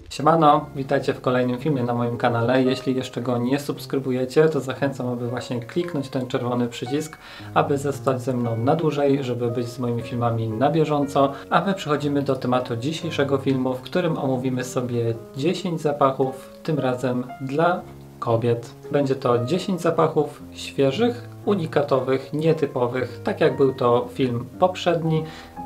Siemano, witajcie w kolejnym filmie na moim kanale. Jeśli jeszcze go nie subskrybujecie, to zachęcam, aby właśnie kliknąć ten czerwony przycisk, aby zostać ze mną na dłużej, żeby być z moimi filmami na bieżąco. A my przechodzimy do tematu dzisiejszego filmu, w którym omówimy sobie 10 zapachów, tym razem dla kobiet. Będzie to 10 zapachów świeżych, unikatowych, nietypowych, tak jak był to film poprzedni,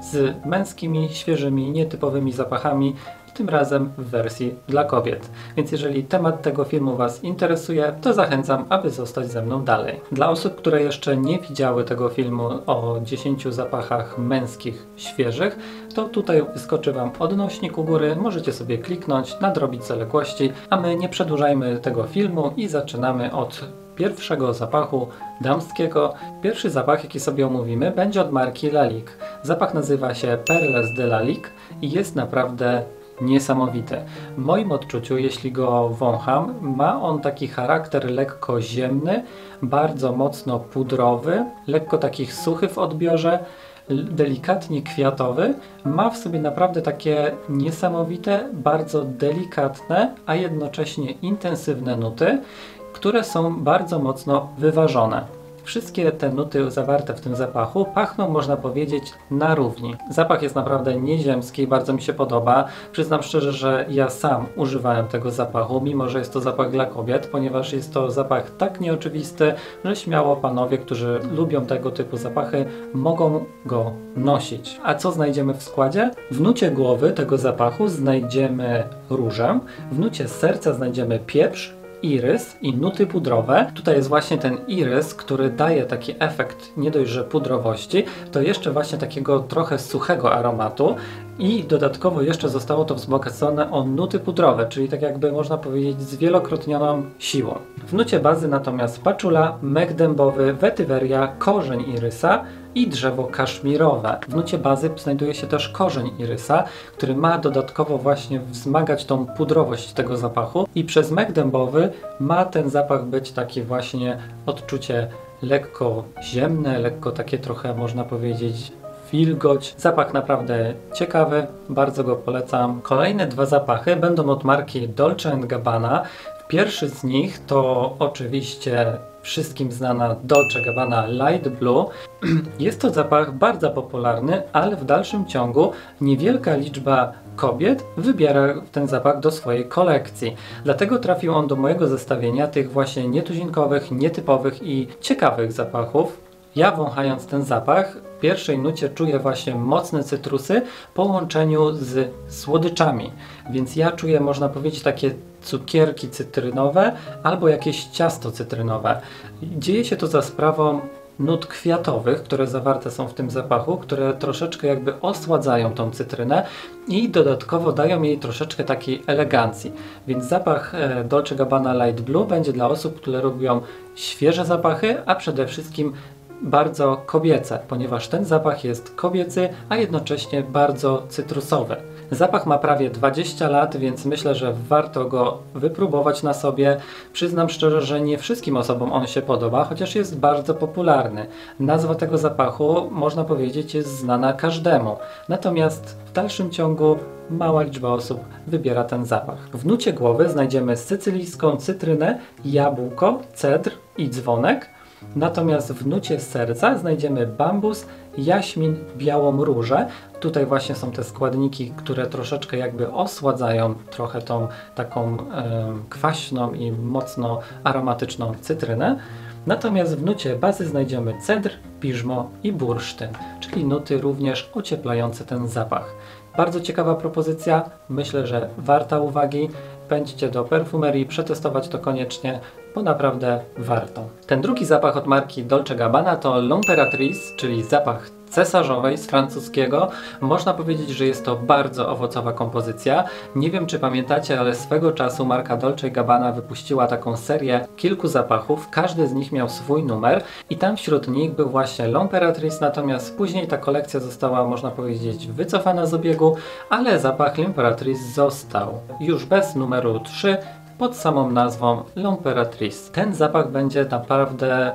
z męskimi, świeżymi, nietypowymi zapachami, tym razem w wersji dla kobiet. Więc jeżeli temat tego filmu Was interesuje, to zachęcam, aby zostać ze mną dalej. Dla osób, które jeszcze nie widziały tego filmu o 10 zapachach męskich, świeżych, to tutaj wyskoczy Wam odnośnik u góry, możecie sobie kliknąć, nadrobić zaległości, a my nie przedłużajmy tego filmu i zaczynamy od pierwszego zapachu damskiego. Pierwszy zapach, jaki sobie omówimy, będzie od marki Lalique. Zapach nazywa się Perles de Lalique i jest naprawdę niesamowity. W moim odczuciu, jeśli go wącham, ma on taki charakter lekko ziemny, bardzo mocno pudrowy, lekko taki suchy w odbiorze, delikatnie kwiatowy. Ma w sobie naprawdę takie niesamowite, bardzo delikatne, a jednocześnie intensywne nuty, które są bardzo mocno wyważone. Wszystkie te nuty zawarte w tym zapachu pachną, można powiedzieć, na równi. Zapach jest naprawdę nieziemski, bardzo mi się podoba. Przyznam szczerze, że ja sam używałem tego zapachu, mimo że jest to zapach dla kobiet, ponieważ jest to zapach tak nieoczywisty, że śmiało panowie, którzy lubią tego typu zapachy, mogą go nosić. A co znajdziemy w składzie? W nucie głowy tego zapachu znajdziemy różę, w nucie serca znajdziemy pieprz, irys i nuty pudrowe. Tutaj jest właśnie ten irys, który daje taki efekt nie dość, że pudrowości, to jeszcze właśnie takiego trochę suchego aromatu i dodatkowo jeszcze zostało to wzbogacone o nuty pudrowe, czyli tak jakby można powiedzieć zwielokrotnioną siłą. W nucie bazy natomiast paczula, mek dębowy, wetyweria, korzeń irysa i drzewo kaszmirowe. W nucie bazy znajduje się też korzeń irysa, który ma dodatkowo właśnie wzmagać tą pudrowość tego zapachu i przez mek dębowy ma ten zapach być taki właśnie odczucie lekko ziemne, lekko takie trochę można powiedzieć wilgoć. Zapach naprawdę ciekawy, bardzo go polecam. Kolejne dwa zapachy będą od marki Dolce & Gabbana. Pierwszy z nich to oczywiście wszystkim znana Dolce & Gabbana Light Blue. Jest to zapach bardzo popularny, ale w dalszym ciągu niewielka liczba kobiet wybiera ten zapach do swojej kolekcji. Dlatego trafił on do mojego zestawienia tych właśnie nietuzinkowych, nietypowych i ciekawych zapachów. Ja wąchając ten zapach, w pierwszej nucie czuję właśnie mocne cytrusy w połączeniu z słodyczami. Więc ja czuję, można powiedzieć, takie cukierki cytrynowe albo jakieś ciasto cytrynowe. Dzieje się to za sprawą nut kwiatowych, które zawarte są w tym zapachu, które troszeczkę jakby osładzają tą cytrynę i dodatkowo dają jej troszeczkę takiej elegancji. Więc zapach Dolce & Gabbana Light Blue będzie dla osób, które lubią świeże zapachy, a przede wszystkim bardzo kobiece, ponieważ ten zapach jest kobiecy, a jednocześnie bardzo cytrusowy. Zapach ma prawie 20 lat, więc myślę, że warto go wypróbować na sobie. Przyznam szczerze, że nie wszystkim osobom on się podoba, chociaż jest bardzo popularny. Nazwa tego zapachu, można powiedzieć, jest znana każdemu. Natomiast w dalszym ciągu mała liczba osób wybiera ten zapach. W nucie głowy znajdziemy sycylijską cytrynę, jabłko, cedr i dzwonek. Natomiast w nucie serca znajdziemy bambus, jaśmin, białą różę. Tutaj właśnie są te składniki, które troszeczkę jakby osładzają trochę tą taką kwaśną i mocno aromatyczną cytrynę. Natomiast w nucie bazy znajdziemy cedr, piżmo i bursztyn, czyli nuty również ocieplające ten zapach. Bardzo ciekawa propozycja, myślę, że warta uwagi. Pędźcie do perfumerii, przetestować to koniecznie, bo naprawdę warto. Ten drugi zapach od marki Dolce & Gabbana to L'Impératrice, czyli zapach cesarzowej z francuskiego. Można powiedzieć, że jest to bardzo owocowa kompozycja. Nie wiem, czy pamiętacie, ale swego czasu marka Dolce & Gabbana wypuściła taką serię kilku zapachów. Każdy z nich miał swój numer i tam wśród nich był właśnie L'Impératrice, natomiast później ta kolekcja została, można powiedzieć, wycofana z obiegu, ale zapach L'Impératrice został już bez numeru 3 pod samą nazwą L'Impératrice. Ten zapach będzie naprawdę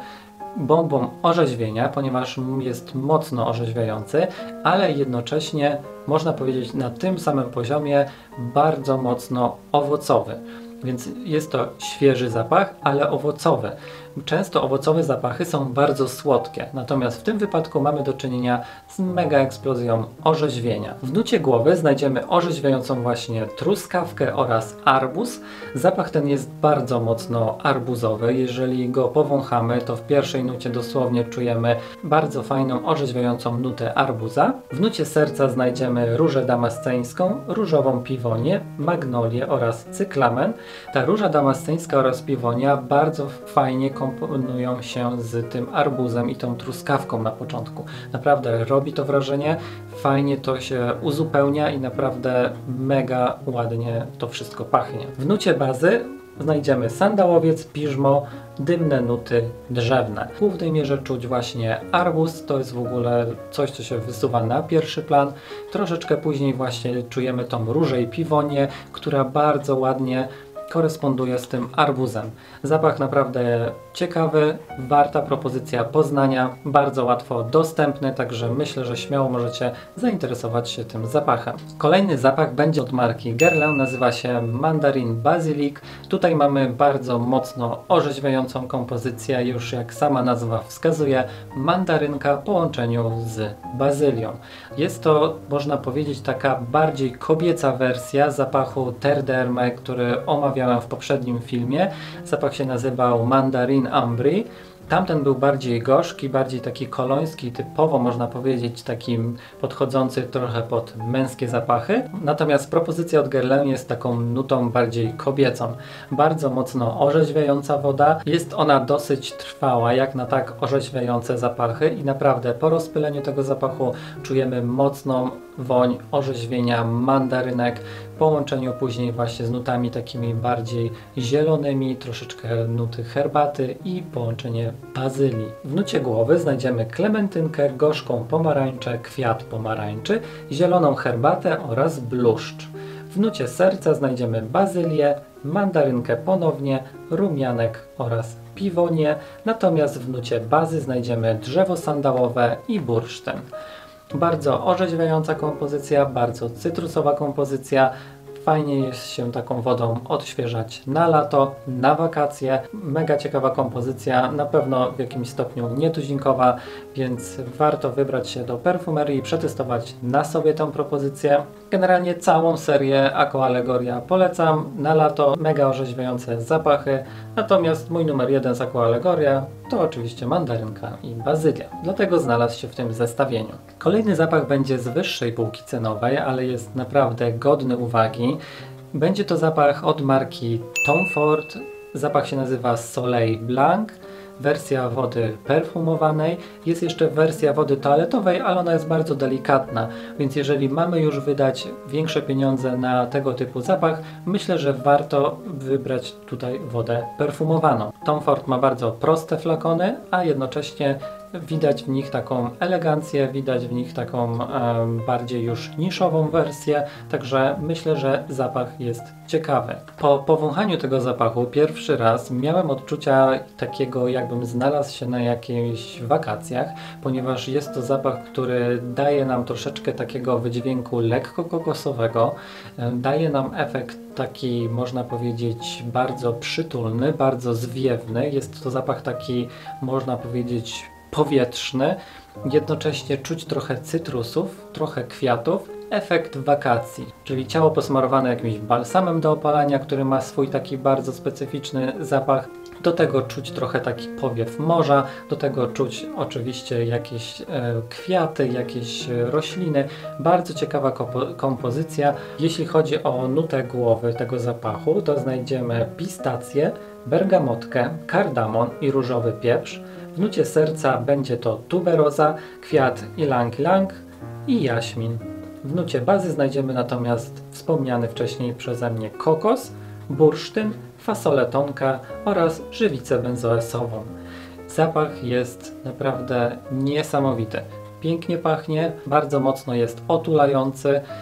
bombą orzeźwienia, ponieważ jest mocno orzeźwiający, ale jednocześnie można powiedzieć na tym samym poziomie bardzo mocno owocowy. Więc jest to świeży zapach, ale owocowy. Często owocowe zapachy są bardzo słodkie, natomiast w tym wypadku mamy do czynienia z mega eksplozją orzeźwienia. W nucie głowy znajdziemy orzeźwiającą właśnie truskawkę oraz arbuz. Zapach ten jest bardzo mocno arbuzowy. Jeżeli go powąchamy, to w pierwszej nucie dosłownie czujemy bardzo fajną, orzeźwiającą nutę arbuza. W nucie serca znajdziemy różę damasceńską, różową piwonię, magnolię oraz cyklamen. Ta róża damasceńska oraz piwonia bardzo fajnie komponują się z tym arbuzem i tą truskawką na początku. Naprawdę robi to wrażenie, fajnie to się uzupełnia i naprawdę mega ładnie to wszystko pachnie. W nucie bazy znajdziemy sandałowiec, piżmo, dymne nuty drzewne. W głównej mierze czuć właśnie arbuz, to jest w ogóle coś, co się wysuwa na pierwszy plan. Troszeczkę później właśnie czujemy tą różę i piwonię, która bardzo ładnie koresponduje z tym arbuzem. Zapach naprawdę ciekawy, warta propozycja poznania, bardzo łatwo dostępny, także myślę, że śmiało możecie zainteresować się tym zapachem. Kolejny zapach będzie od marki Guerlain, nazywa się Mandarin Basilic. Tutaj mamy bardzo mocno orzeźwiającą kompozycję, już jak sama nazwa wskazuje, mandarynka w połączeniu z bazylią. Jest to, można powiedzieć, taka bardziej kobieca wersja zapachu Terre d'Hermes, który omawiałem w poprzednim filmie. Zapach się nazywał Mandarin Ambry. Tamten był bardziej gorzki, bardziej taki koloński, typowo można powiedzieć takim podchodzący trochę pod męskie zapachy. Natomiast propozycja od Guerlain jest taką nutą bardziej kobiecą. Bardzo mocno orzeźwiająca woda. Jest ona dosyć trwała, jak na tak orzeźwiające zapachy i naprawdę po rozpyleniu tego zapachu czujemy mocną woń orzeźwienia mandarynek w połączeniu później właśnie z nutami takimi bardziej zielonymi, troszeczkę nuty herbaty i połączenie bazylii. W nucie głowy znajdziemy klementynkę, gorzką pomarańczę, kwiat pomarańczy, zieloną herbatę oraz bluszcz. W nucie serca znajdziemy bazylię, mandarynkę ponownie, rumianek oraz piwonię, natomiast w nucie bazy znajdziemy drzewo sandałowe i bursztyn. Bardzo orzeźwiająca kompozycja, bardzo cytrusowa kompozycja. Fajnie jest się taką wodą odświeżać na lato, na wakacje. Mega ciekawa kompozycja, na pewno w jakimś stopniu nietuzinkowa, więc warto wybrać się do perfumerii i przetestować na sobie tę propozycję. Generalnie całą serię Aqua Allegoria polecam na lato, mega orzeźwiające zapachy. Natomiast mój numer 1 z Aqua Allegoria to oczywiście mandarynka i bazylia. Dlatego znalazł się w tym zestawieniu. Kolejny zapach będzie z wyższej półki cenowej, ale jest naprawdę godny uwagi. Będzie to zapach od marki Tom Ford. Zapach się nazywa Soleil Blanc. Wersja wody perfumowanej. Jest jeszcze wersja wody toaletowej, ale ona jest bardzo delikatna, więc jeżeli mamy już wydać większe pieniądze na tego typu zapach, myślę, że warto wybrać tutaj wodę perfumowaną. Tom Ford ma bardzo proste flakony, a jednocześnie widać w nich taką elegancję, widać w nich taką bardziej już niszową wersję, także myślę, że zapach jest ciekawy. Po powąchaniu tego zapachu pierwszy raz miałem odczucia takiego, jakbym znalazł się na jakichś wakacjach, ponieważ jest to zapach, który daje nam troszeczkę takiego wydźwięku lekko kokosowego, daje nam efekt taki, można powiedzieć, bardzo przytulny, bardzo zwiewny. Jest to zapach taki, można powiedzieć, powietrzny, jednocześnie czuć trochę cytrusów, trochę kwiatów, efekt wakacji, czyli ciało posmarowane jakimś balsamem do opalania, który ma swój taki bardzo specyficzny zapach. Do tego czuć trochę taki powiew morza, do tego czuć oczywiście jakieś kwiaty, jakieś rośliny. Bardzo ciekawa kompozycja. Jeśli chodzi o nutę głowy tego zapachu, to znajdziemy pistację, bergamotkę, kardamon i różowy pieprz. W nucie serca będzie to tuberoza, kwiat ylang-ylang i jaśmin. W nucie bazy znajdziemy natomiast wspomniany wcześniej przeze mnie kokos, bursztyn, fasolę tonka oraz żywicę benzoesową. Zapach jest naprawdę niesamowity. Pięknie pachnie, bardzo mocno jest otulający.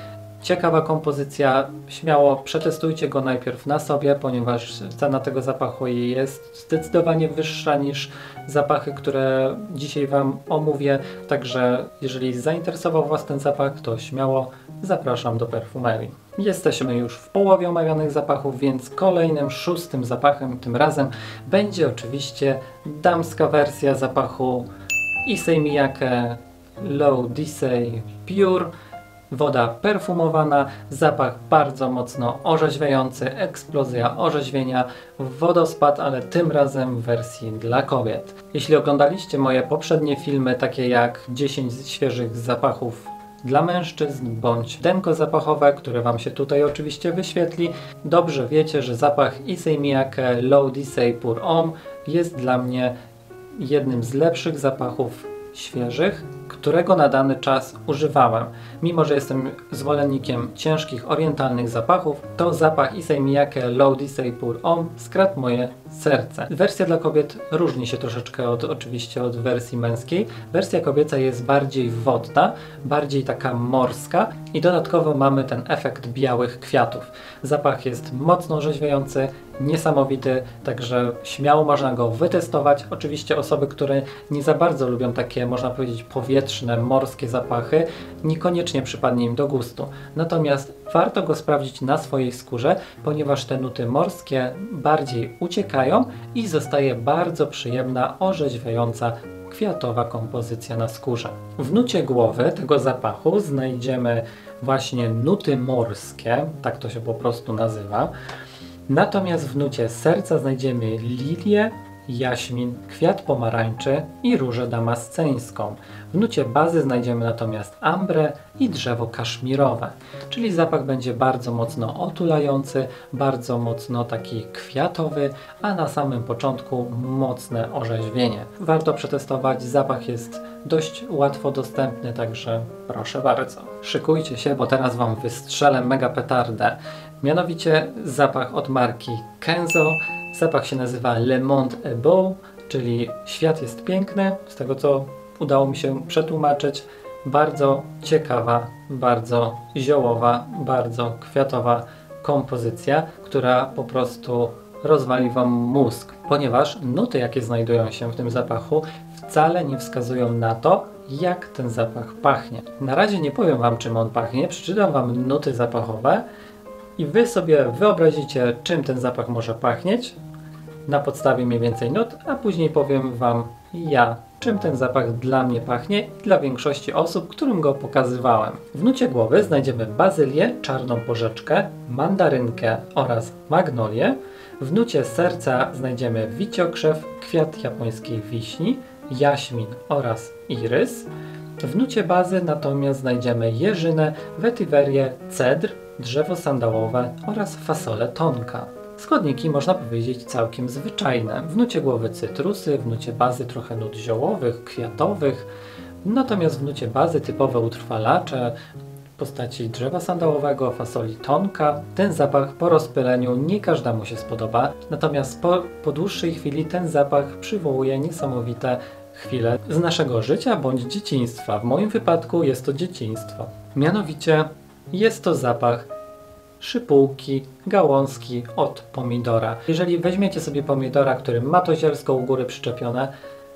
ciekawa kompozycja, śmiało przetestujcie go najpierw na sobie, ponieważ cena tego zapachu jest zdecydowanie wyższa niż zapachy, które dzisiaj Wam omówię, także jeżeli zainteresował Was ten zapach, to śmiało zapraszam do perfumerii. Jesteśmy już w połowie omawianych zapachów, więc kolejnym, 6. zapachem tym razem będzie oczywiście damska wersja zapachu Issey Miyake Low Decay Pure. Woda perfumowana, zapach bardzo mocno orzeźwiający, eksplozja orzeźwienia, wodospad, ale tym razem w wersji dla kobiet. Jeśli oglądaliście moje poprzednie filmy, takie jak 10 świeżych zapachów dla mężczyzn bądź denko zapachowe, które Wam się tutaj oczywiście wyświetli, dobrze wiecie, że zapach Issey Miyake Low Decay Pure Homme jest dla mnie jednym z lepszych zapachów świeżych, którego na dany czas używałem. Mimo że jestem zwolennikiem ciężkich orientalnych zapachów, to zapach Issey Miyake Low Decay Pure Homme skradł moje serce. Wersja dla kobiet różni się troszeczkę oczywiście od wersji męskiej. Wersja kobieca jest bardziej wodna, bardziej taka morska i dodatkowo mamy ten efekt białych kwiatów. Zapach jest mocno orzeźwiający, niesamowity, także śmiało można go wytestować. Oczywiście osoby, które nie za bardzo lubią takie, można powiedzieć, powietrzne, morskie zapachy, niekoniecznie przypadnie im do gustu. Natomiast warto go sprawdzić na swojej skórze, ponieważ te nuty morskie bardziej uciekają i zostaje bardzo przyjemna, orzeźwiająca, kwiatowa kompozycja na skórze. W nucie głowy tego zapachu znajdziemy właśnie nuty morskie, tak to się po prostu nazywa. Natomiast w nucie serca znajdziemy lilię, jaśmin, kwiat pomarańczy i różę damasceńską. W nucie bazy znajdziemy natomiast ambrę i drzewo kaszmirowe, czyli zapach będzie bardzo mocno otulający, bardzo mocno taki kwiatowy, a na samym początku mocne orzeźwienie. Warto przetestować, zapach jest dość łatwo dostępny, także proszę bardzo. Szykujcie się, bo teraz Wam wystrzelę mega petardę. Mianowicie zapach od marki Kenzo. Zapach się nazywa Le Monde est Beau, czyli świat jest piękny, z tego co udało mi się przetłumaczyć. Bardzo ciekawa, bardzo ziołowa, bardzo kwiatowa kompozycja, która po prostu rozwali Wam mózg, ponieważ nuty, jakie znajdują się w tym zapachu, wcale nie wskazują na to, jak ten zapach pachnie. Na razie nie powiem Wam, czym on pachnie, przeczytam Wam nuty zapachowe i Wy sobie wyobrazicie, czym ten zapach może pachnieć na podstawie mniej więcej nut, a później powiem Wam ja, czym ten zapach dla mnie pachnie i dla większości osób, którym go pokazywałem. W nucie głowy znajdziemy bazylię, czarną porzeczkę, mandarynkę oraz magnolię. W nucie serca znajdziemy wiciokrzew, kwiat japońskiej wiśni, jaśmin oraz irys. W nucie bazy natomiast znajdziemy jeżynę, wetywerię, cedr, drzewo sandałowe oraz fasolę tonka. Składniki można powiedzieć całkiem zwyczajne. W nucie głowy cytrusy, w nucie bazy trochę nut ziołowych, kwiatowych, natomiast w nucie bazy typowe utrwalacze w postaci drzewa sandałowego, fasoli tonka. Ten zapach po rozpyleniu nie każdemu się spodoba, natomiast po dłuższej chwili ten zapach przywołuje niesamowite chwile z naszego życia bądź dzieciństwa. W moim wypadku jest to dzieciństwo. Mianowicie jest to zapach szypułki, gałązki od pomidora. Jeżeli weźmiecie sobie pomidora, który ma to zielsko u góry przyczepione,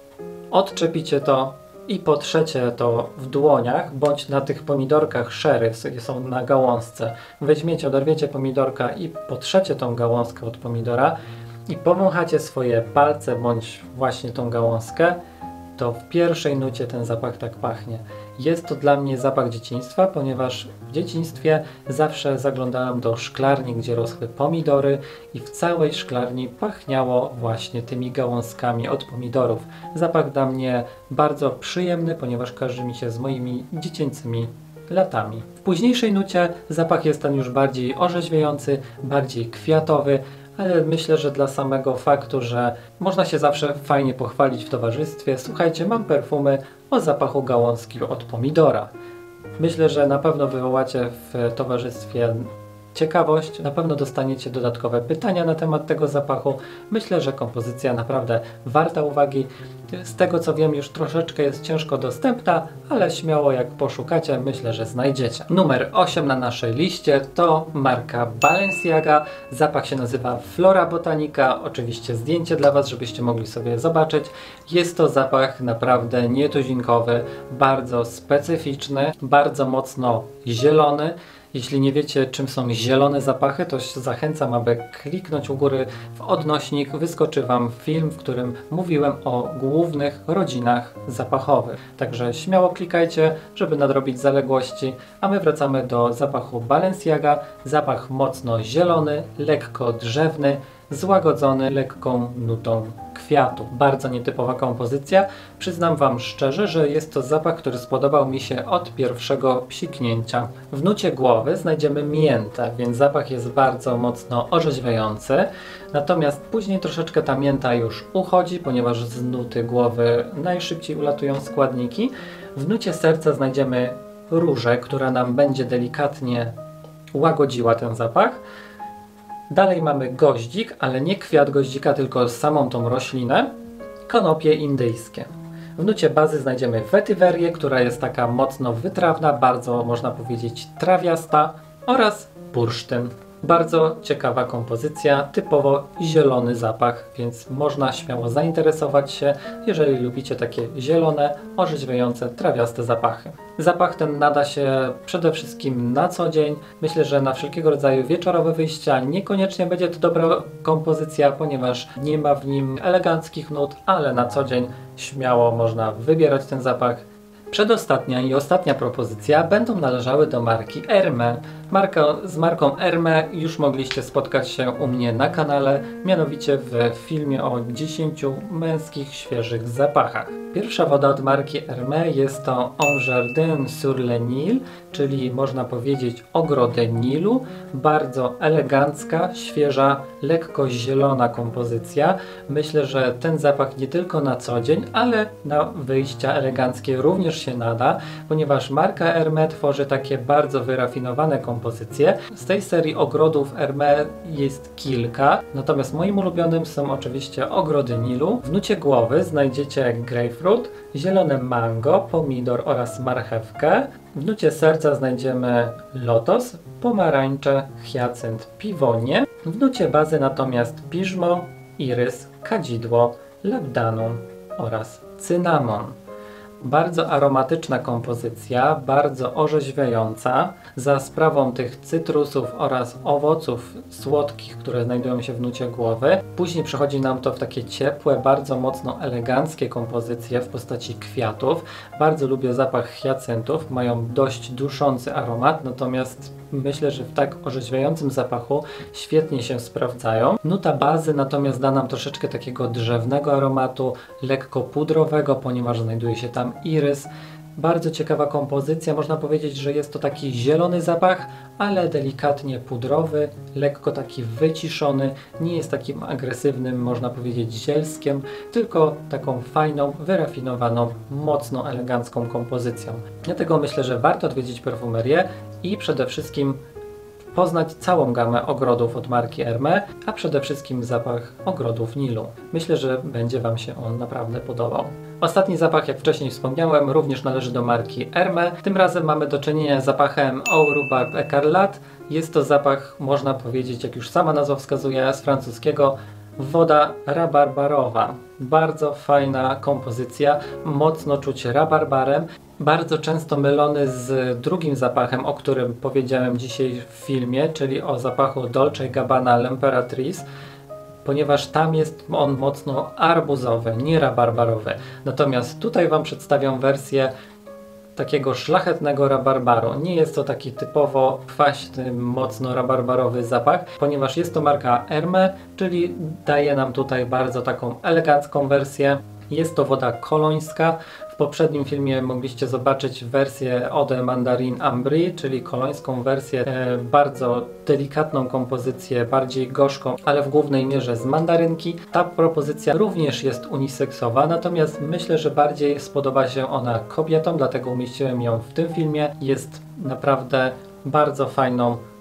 odczepicie to i potrzecie to w dłoniach, bądź na tych pomidorkach sherry, które są na gałązce. Weźmiecie, oderwiecie pomidorka i potrzecie tą gałązkę od pomidora i powąchacie swoje palce, bądź właśnie tą gałązkę, to w pierwszej nucie ten zapach tak pachnie. Jest to dla mnie zapach dzieciństwa, ponieważ w dzieciństwie zawsze zaglądałem do szklarni, gdzie rosły pomidory i w całej szklarni pachniało właśnie tymi gałązkami od pomidorów. Zapach dla mnie bardzo przyjemny, ponieważ kojarzy mi się z moimi dziecięcymi latami. W późniejszej nucie zapach jest ten już bardziej orzeźwiający, bardziej kwiatowy, ale myślę, że dla samego faktu, że można się zawsze fajnie pochwalić w towarzystwie. Słuchajcie, mam perfumy o zapachu gałązki od pomidora. Myślę, że na pewno wywołacie w towarzystwie ciekawość, na pewno dostaniecie dodatkowe pytania na temat tego zapachu. Myślę, że kompozycja naprawdę warta uwagi. Z tego co wiem, już troszeczkę jest ciężko dostępna, ale śmiało jak poszukacie, myślę, że znajdziecie. Numer 8 na naszej liście to marka Balenciaga. Zapach się nazywa Flora Botanica. Oczywiście zdjęcie dla Was, żebyście mogli sobie zobaczyć. Jest to zapach naprawdę nietuzinkowy, bardzo specyficzny, bardzo mocno zielony. Jeśli nie wiecie, czym są zielone zapachy, to zachęcam, aby kliknąć u góry w odnośnik. Wyskoczy Wam film, w którym mówiłem o głównych rodzinach zapachowych. Także śmiało klikajcie, żeby nadrobić zaległości. A my wracamy do zapachu Balenciaga. Zapach mocno zielony, lekko drzewny, złagodzony lekką nutą kwiatu. Bardzo nietypowa kompozycja. Przyznam Wam szczerze, że jest to zapach, który spodobał mi się od pierwszego psiknięcia. W nucie głowy znajdziemy miętę, więc zapach jest bardzo mocno orzeźwiający. Natomiast później troszeczkę ta mięta już uchodzi, ponieważ z nuty głowy najszybciej ulatują składniki. W nucie serca znajdziemy różę, która nam będzie delikatnie łagodziła ten zapach. Dalej mamy goździk, ale nie kwiat goździka, tylko samą tą roślinę. Konopie indyjskie. W nucie bazy znajdziemy wetywerię, która jest taka mocno wytrawna, bardzo można powiedzieć trawiasta, oraz bursztyn. Bardzo ciekawa kompozycja, typowo zielony zapach, więc można śmiało zainteresować się, jeżeli lubicie takie zielone, orzeźwiające, trawiaste zapachy. Zapach ten nada się przede wszystkim na co dzień. Myślę, że na wszelkiego rodzaju wieczorowe wyjścia niekoniecznie będzie to dobra kompozycja, ponieważ nie ma w nim eleganckich nut, ale na co dzień śmiało można wybierać ten zapach. Przedostatnia i ostatnia propozycja będą należały do marki Hermès. Z marką Hermès już mogliście spotkać się u mnie na kanale, mianowicie w filmie o 10 męskich, świeżych zapachach. Pierwsza woda od marki Hermès jest to Un Jardin sur le Nil, czyli można powiedzieć ogrody Nilu. Bardzo elegancka, świeża, lekko zielona kompozycja. Myślę, że ten zapach nie tylko na co dzień, ale na wyjścia eleganckie również się nada, ponieważ marka Hermès tworzy takie bardzo wyrafinowane kompozycje. Z tej serii ogrodów Hermès jest kilka, natomiast moim ulubionym są oczywiście ogrody Nilu. W nucie głowy znajdziecie grapefruit, zielone mango, pomidor oraz marchewkę. W nucie serca znajdziemy lotos, pomarańcze, hyacynt, piwonie. W nucie bazy natomiast piżmo, irys, kadzidło, labdanum oraz cynamon. Bardzo aromatyczna kompozycja, bardzo orzeźwiająca. Za sprawą tych cytrusów oraz owoców słodkich, które znajdują się w nucie głowy. Później przechodzi nam to w takie ciepłe, bardzo mocno eleganckie kompozycje w postaci kwiatów. Bardzo lubię zapach hyacyntów, mają dość duszący aromat, natomiast myślę, że w tak orzeźwiającym zapachu świetnie się sprawdzają. Nuta bazy natomiast da nam troszeczkę takiego drzewnego aromatu, lekko pudrowego, ponieważ znajduje się tam irys. Bardzo ciekawa kompozycja, można powiedzieć, że jest to taki zielony zapach, ale delikatnie pudrowy, lekko taki wyciszony, nie jest takim agresywnym, można powiedzieć, zielskiem, tylko taką fajną, wyrafinowaną, mocno elegancką kompozycją. Dlatego myślę, że warto odwiedzić perfumerię i przede wszystkim poznać całą gamę ogrodów od marki Hermès, a przede wszystkim zapach ogrodów Nilu. Myślę, że będzie Wam się on naprawdę podobał. Ostatni zapach, jak wcześniej wspomniałem, również należy do marki Hermès. Tym razem mamy do czynienia z zapachem Eau Rhubarbe Écarlate. Jest to zapach, można powiedzieć, jak już sama nazwa wskazuje, z francuskiego, woda rabarbarowa. Bardzo fajna kompozycja, mocno czuć rabarbarem. Bardzo często mylony z drugim zapachem, o którym powiedziałem dzisiaj w filmie, czyli o zapachu Dolce & Gabbana L'Impératrice, ponieważ tam jest on mocno arbuzowy, nie rabarbarowy. Natomiast tutaj Wam przedstawiam wersję takiego szlachetnego rabarbaru. Nie jest to taki typowo kwaśny, mocno rabarbarowy zapach, ponieważ jest to marka Hermès, czyli daje nam tutaj bardzo taką elegancką wersję. Jest to woda kolońska. W poprzednim filmie mogliście zobaczyć wersję Eau de Mandarine Ambry, czyli kolońską wersję, bardzo delikatną kompozycję, bardziej gorzką, ale w głównej mierze z mandarynki. Ta propozycja również jest uniseksowa, natomiast myślę, że bardziej spodoba się ona kobietom, dlatego umieściłem ją w tym filmie. Jest naprawdę bardzo fajną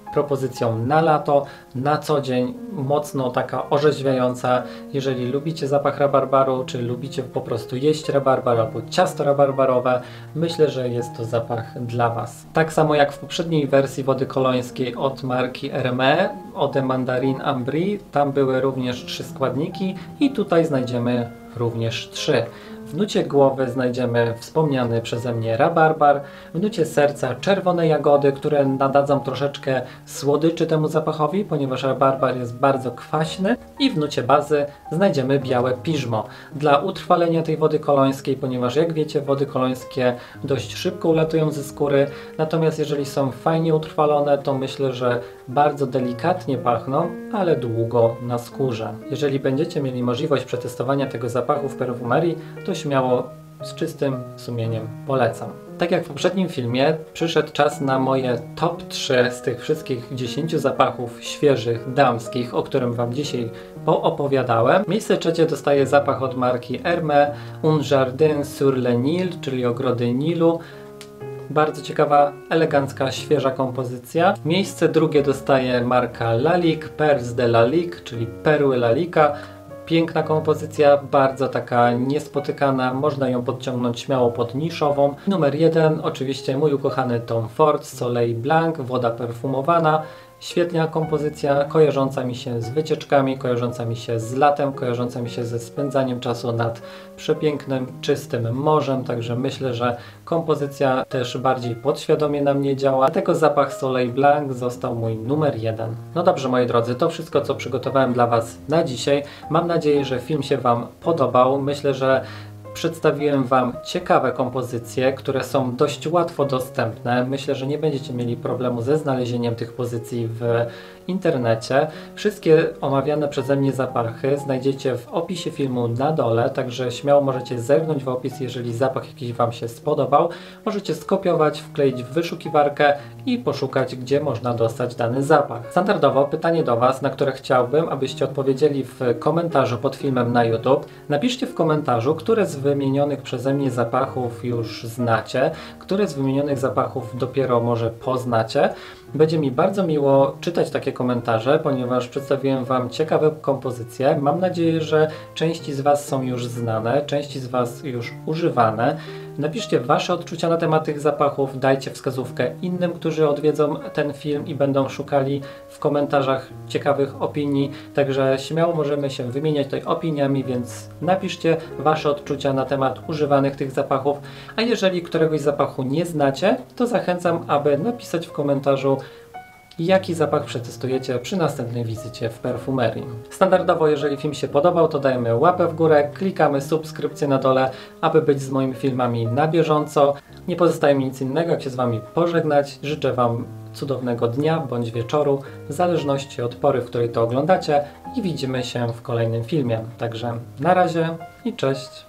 propozycją na lato, na co dzień, mocno taka orzeźwiająca. Jeżeli lubicie zapach rabarbaru, czy lubicie po prostu jeść rabarbar albo ciasto rabarbarowe, myślę, że jest to zapach dla Was. Tak samo jak w poprzedniej wersji wody kolońskiej od marki Hermès, Eau de Mandarine Ambry, tam były również 3 składniki i tutaj znajdziemy również 3. W nucie głowy znajdziemy wspomniany przeze mnie rabarbar, w nucie serca czerwone jagody, które nadadzą troszeczkę słodyczy temu zapachowi, ponieważ rabarbar jest bardzo kwaśny, i w nucie bazy znajdziemy białe piżmo dla utrwalenia tej wody kolońskiej, ponieważ jak wiecie, wody kolońskie dość szybko ulatują ze skóry, natomiast jeżeli są fajnie utrwalone, to myślę, że bardzo delikatnie pachną, ale długo na skórze. Jeżeli będziecie mieli możliwość przetestowania tego zapachu w perfumerii, to śmiało z czystym sumieniem polecam. Tak jak w poprzednim filmie, przyszedł czas na moje top 3 z tych wszystkich 10 zapachów świeżych, damskich, o którym Wam dzisiaj poopowiadałem. Miejsce trzecie dostaje zapach od marki Hermès Un Jardin sur le Nil, czyli ogrody Nilu. Bardzo ciekawa, elegancka, świeża kompozycja. Miejsce drugie dostaje marka Lalique, Perles de Lalique, czyli perły Lalika. Piękna kompozycja, bardzo taka niespotykana, można ją podciągnąć śmiało pod niszową. Numer 1, oczywiście mój ukochany Tom Ford, Soleil Blanc, woda perfumowana. Świetna kompozycja, kojarząca mi się z wycieczkami, kojarząca mi się z latem, kojarząca mi się ze spędzaniem czasu nad przepięknym, czystym morzem, także myślę, że kompozycja też bardziej podświadomie na mnie działa. Dlatego zapach Soleil Blanc został mój numer 1. No dobrze, moi drodzy, to wszystko, co przygotowałem dla Was na dzisiaj. Mam nadzieję, że film się Wam podobał. Myślę, że przedstawiłem Wam ciekawe kompozycje, które są dość łatwo dostępne. Myślę, że nie będziecie mieli problemu ze znalezieniem tych pozycji w internecie. Wszystkie omawiane przeze mnie zapachy znajdziecie w opisie filmu na dole, także śmiało możecie zerknąć w opis, jeżeli zapach jakiś Wam się spodobał. Możecie skopiować, wkleić w wyszukiwarkę i poszukać, gdzie można dostać dany zapach. Standardowo pytanie do Was, na które chciałbym, abyście odpowiedzieli w komentarzu pod filmem na YouTube. Napiszcie w komentarzu, które z wymienionych przeze mnie zapachów już znacie, które z wymienionych zapachów dopiero może poznacie. Będzie mi bardzo miło czytać takie komentarze, ponieważ przedstawiłem Wam ciekawe kompozycje. Mam nadzieję, że części z Was są już znane, części z Was już używane. Napiszcie Wasze odczucia na temat tych zapachów, dajcie wskazówkę innym, którzy odwiedzą ten film i będą szukali w komentarzach ciekawych opinii, także śmiało możemy się wymieniać tutaj opiniami, więc napiszcie Wasze odczucia na temat używanych tych zapachów, a jeżeli któregoś zapachu nie znacie, to zachęcam, aby napisać w komentarzu, jaki zapach przetestujecie przy następnej wizycie w perfumerii. Standardowo, jeżeli film się podobał, to dajemy łapę w górę, klikamy subskrypcję na dole, aby być z moimi filmami na bieżąco. Nie pozostaje mi nic innego, jak się z Wami pożegnać. Życzę Wam cudownego dnia bądź wieczoru, w zależności od pory, w której to oglądacie, i widzimy się w kolejnym filmie. Także na razie i cześć!